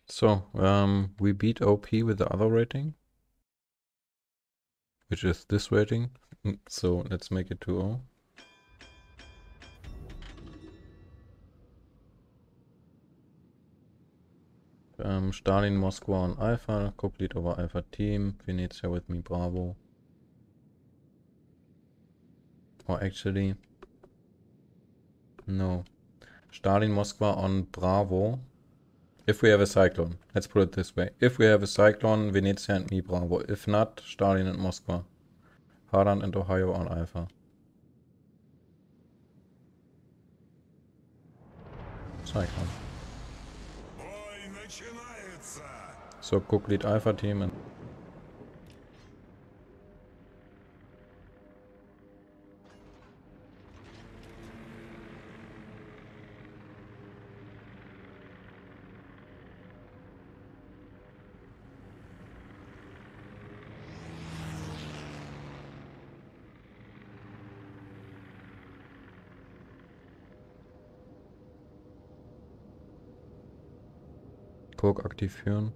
So, we beat OP with the other rating, which is this rating. So let's make it 2-0. Stalin, Moskwa on Alpha, complete over Alpha team, Venezia with me, Bravo. Or actually, no. Stalin, Moskwa on Bravo. If we have a Cyclone, let's put it this way. If we have a Cyclone, Venezia and me, Bravo. If not, Stalin and Moskwa. Harland and Ohio on Alpha. Cyclone. So Cook lead Alpha team and Cook aktiv führen.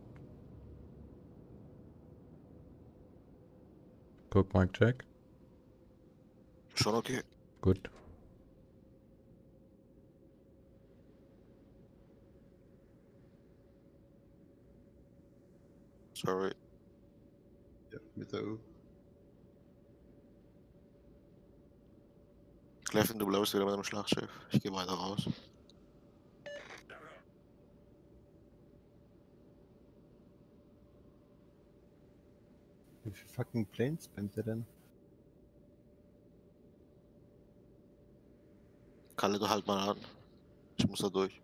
Cook mic check. Schon okay. Gut. Sorry. Ja, mit der U. Clefin, du bleibst wieder mit dem Schlachtschiff. Ich gehe weiter raus. Wie viel fucking Planes spammt der denn? Kalle, du halt mal an. Ich muss da durch.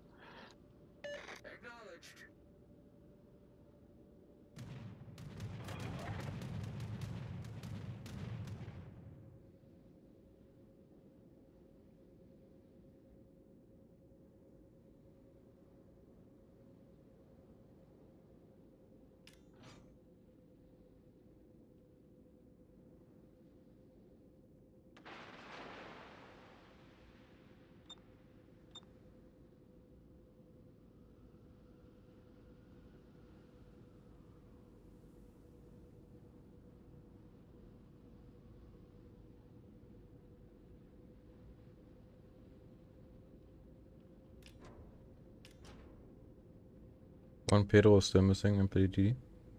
One Pedro is still missing in PDD.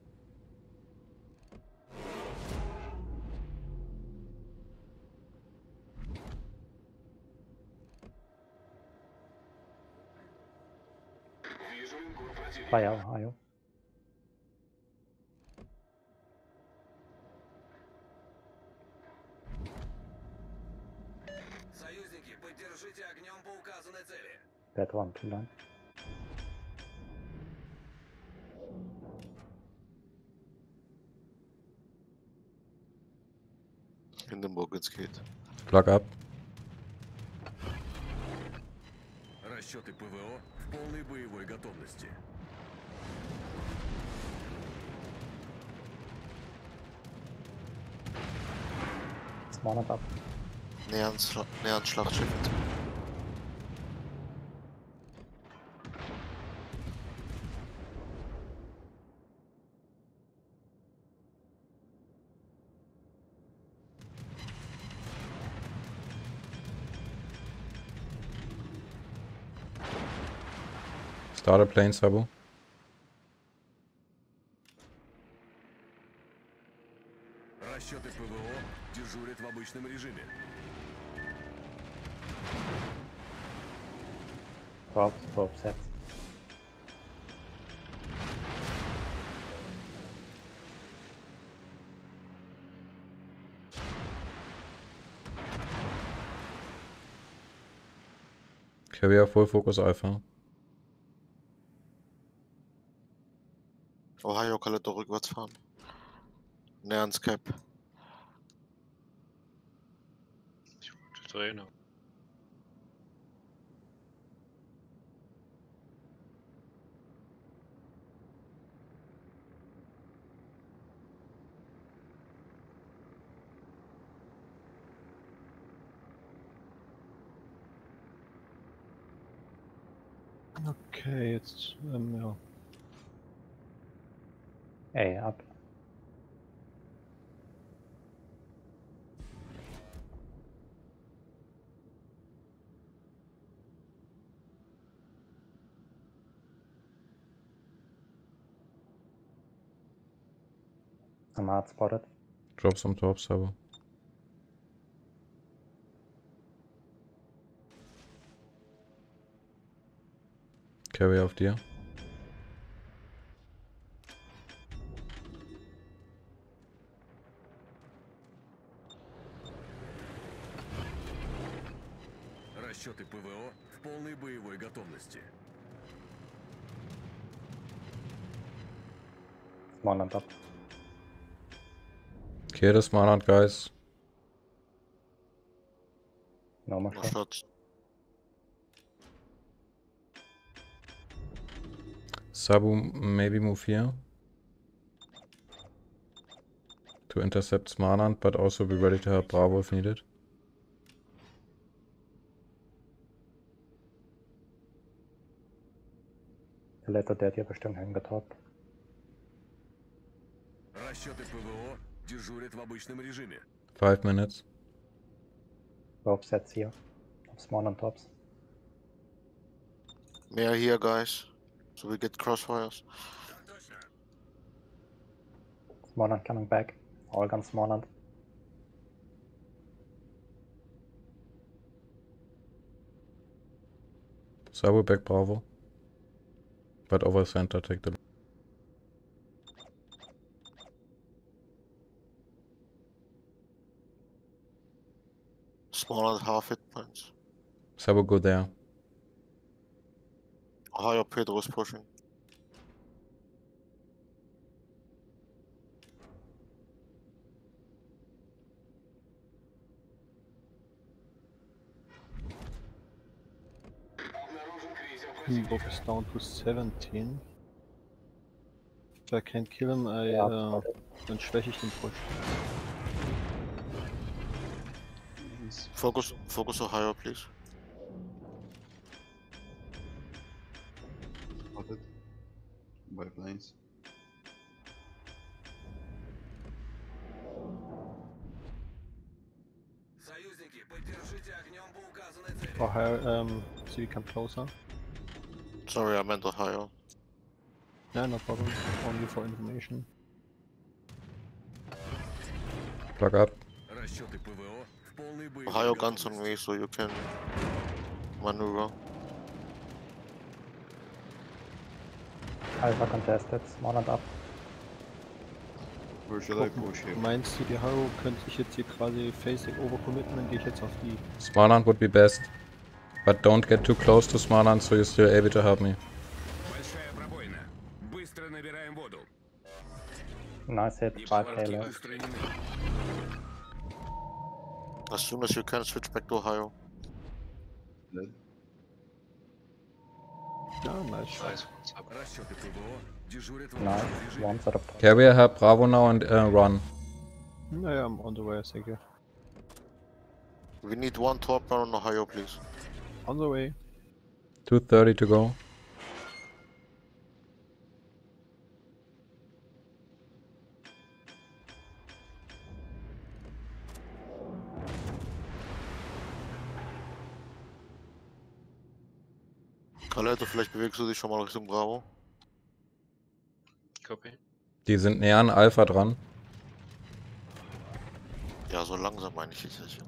Ohio. Союзники, поддержите огнем по указанной цели. That one too long. Hindenburg ins geht. Plug up. Расчеты ПВО в полной боевой готовности. Spawn up. Näher ans Schlachtschiff. Start a plane, Sabo. Расчеты ПВО дежурят в обычном режиме. 12 sets. Carrier full focus Alpha. Ohio, Kalle, doch rückwärts fahren. Näher ans Cap. Trainer. Okay, jetzt, ja. A up. I'm hard spotted. Drop some top, Sabo. Carry auf dir. Расчеты ПВО в полной боевой готовности. Small and up. Kill the Smarland, guys. No more No shot. shots. Sabu, maybe move here. To intercept Smarland, but also be ready to help Bravo if needed. The letter dead hier bestimmt hingetoppt. Расчеты ПВО дежурят в обычном режиме. 5 minutes. Rope sets here. Small and tops. Mehr here, guys. So we get crossfires. Small and coming back. All guns small and. Sabu back Bravo. But over center, take the... Small and half hit points. Sabu, go there. Higher Pedro is pushing. Book is down to 17. If I can't kill him, Ja, dann schwäche ich den Push. Focus Ohio, please. Spotted by planes. Союзники, поддержите огнем по указанной цели. Ohio, so you come closer. Sorry, I meant Ohio. Yeah, no problem. Only for information. Plug up. Расчеты ПВО в полной боевой Ohio guns on готовности. me, so you can maneuver. Alpha contested. Small and up. Where should I push here? Meinst du, die Haro könnte ich jetzt hier quasi facing overcommitten, dann gehe ich jetzt auf die. Smarland would be best. But don't get too close to Smarland, so you're still able to help me. Большая пробоина. Быстро набираем воду. Nice hit. 5k left. устранены. As soon as you can, switch back to Ohio. Dead. Ja, nice. Расчеты ПВО дежурят в Nice. обычном режиме. One side of top. Carrier help Bravo now and run. Naja, I'm on the way, thank you. We need one top on Ohio, please. On the way. 2:30 to go. Kaleto, vielleicht bewegst du dich schon mal Richtung Bravo. Copy. Die sind näher an Alpha dran. Ja, so langsam meine ich jetzt.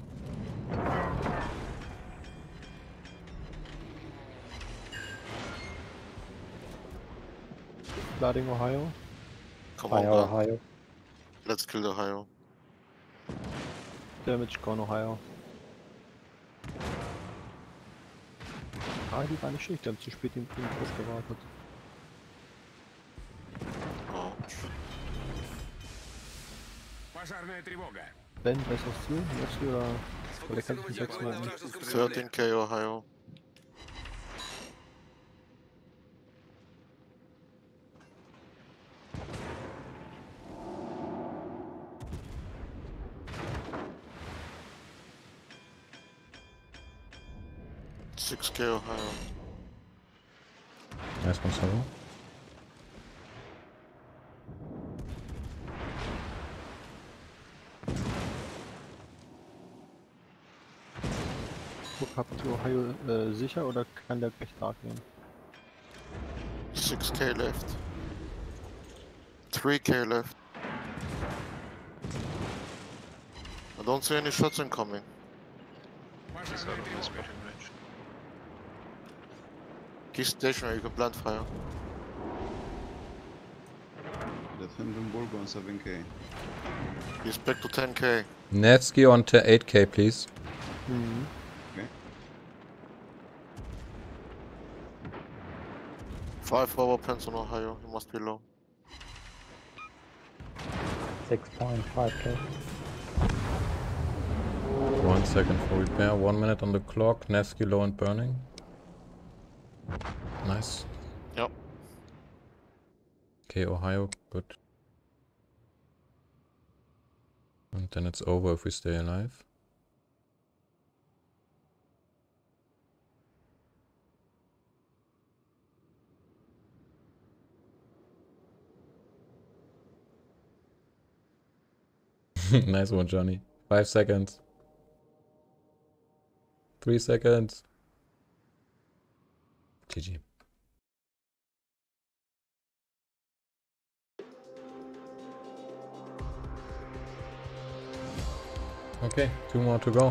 Flooding Ohio. Come on, Fire man. Ohio. Let's kill the Ohio. Damage gone Ohio. Ah, die war nicht schlecht, die haben zu spät den Push gewartet. Ouch. Пожарная тревога. Ben, was hast du? Möchtest du oder? Oder kann ich mich jetzt mal nicht? 13k Ohio. $6k Ohio. Nice one, Sabu. Habt ihr Ohio sicher oder kann der gleich da gehen? 6k left. 3k left. I don't see any shots incoming. He's out of this pushing range. Keep stationary, you can plant fire. Let Hindenburg on 7k. He's back to 10k. Nevsky on 8k, please. Mhm. 5 forward pens on Ohio, he must be low. 6.5k. 1 second for repair. 1 minute on the clock. Nevsky low and burning. Nice. Yep. Okay, Ohio, good. And then it's over if we stay alive. Nice one, Johnny. 5 seconds. 3 seconds. GG. Okay, 2 more to go.